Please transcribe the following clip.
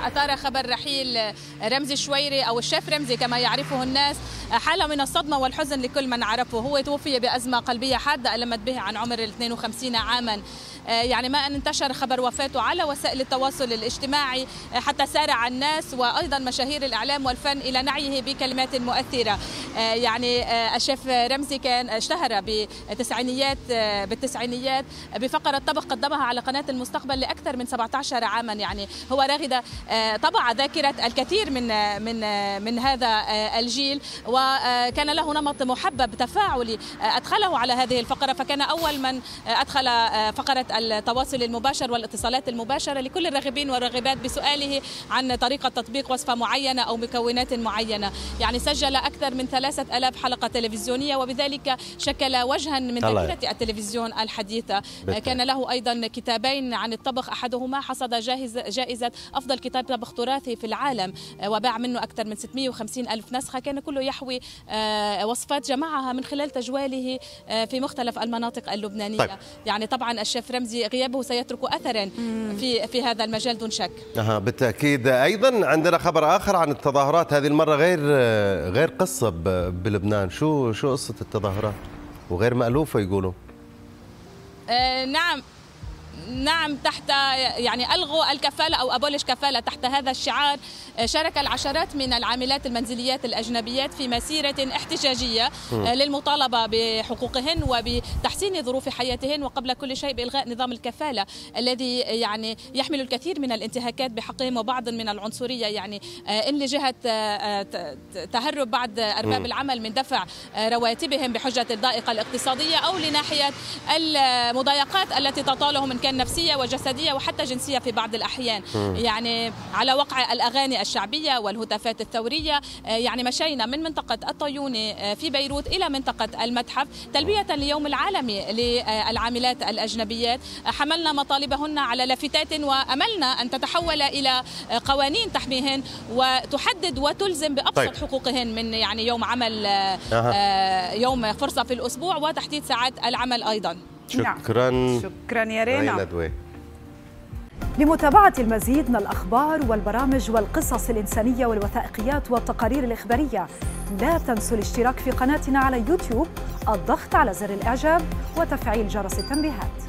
أثار خبر رحيل رمزي الشويري أو الشيف رمزي كما يعرفه الناس حالة من الصدمة والحزن لكل من عرفه. هو توفي بأزمة قلبية حادة ألمت به عن عمر 52 عاما. يعني ما أن انتشر خبر وفاته على وسائل التواصل الاجتماعي حتى سارع الناس وأيضا مشاهير الإعلام والفن إلى نعيه بكلمات مؤثرة. يعني الشيف رمزي كان اشتهر بالتسعينيات بفقرة طبخ قدمها على قناة المستقبل لأكثر من 17 عاما. يعني هو راغد طبع ذاكرة الكثير من هذا الجيل، وكان له نمط محبب تفاعلي أدخله على هذه الفقرة، فكان أول من أدخل فقرة التواصل المباشر والاتصالات المباشرة لكل الراغبين والراغبات بسؤاله عن طريقة تطبيق وصفة معينة أو مكونات معينة. يعني سجل أكثر من 3000 حلقة تلفزيونية، وبذلك شكل وجها من ذاكرة التلفزيون الحديثة. كان له أيضا كتابين عن الطبخ، أحدهما حصد جائزة أفضل كتاب طبخ تراثي في العالم وباع منه أكثر من 650 ألف نسخة. كان كله يحوي وصفات جمعها من خلال تجواله في مختلف المناطق اللبنانية. طيب. يعني طبعا الشيف رمزي غيابه سيترك أثرا في هذا المجال دون شك. بالتأكيد. أيضا عندنا خبر آخر عن التظاهرات، هذه المرة غير قصة بلبنان. شو قصة التظاهرات وغير مألوفة يقولوا؟ نعم، تحت يعني ألغوا الكفالة أو أبولش كفالة. تحت هذا الشعار شارك العشرات من العاملات المنزليات الأجنبيات في مسيرة احتجاجية للمطالبة بحقوقهن وبتحسين ظروف حياتهن، وقبل كل شيء بإلغاء نظام الكفالة الذي يعني يحمل الكثير من الانتهاكات بحقهم وبعض من العنصرية. يعني إن لجهة تهرب بعض أرباب العمل من دفع رواتبهم بحجة الضائقة الاقتصادية، أو لناحية المضايقات التي تطالهم من كان نفسية وجسدية وحتى جنسية في بعض الأحيان. يعني على وقع الأغاني الشعبية والهتافات الثورية. يعني مشينا من منطقة الطيوني في بيروت إلى منطقة المتحف تلبية لليوم العالمي للعاملات الأجنبيات. حملنا مطالبهن على لافتات وأملنا أن تتحول إلى قوانين تحميهن وتحدد وتلزم بأبسط حقوقهن، من يعني يوم عمل يوم فرصة في الأسبوع وتحديد ساعات العمل أيضا. شكرا يا رينا. لمتابعة المزيد من الأخبار والبرامج والقصص الإنسانية والوثائقيات والتقارير الإخبارية، لا تنسوا الاشتراك في قناتنا على يوتيوب، الضغط على زر الإعجاب وتفعيل جرس التنبيهات.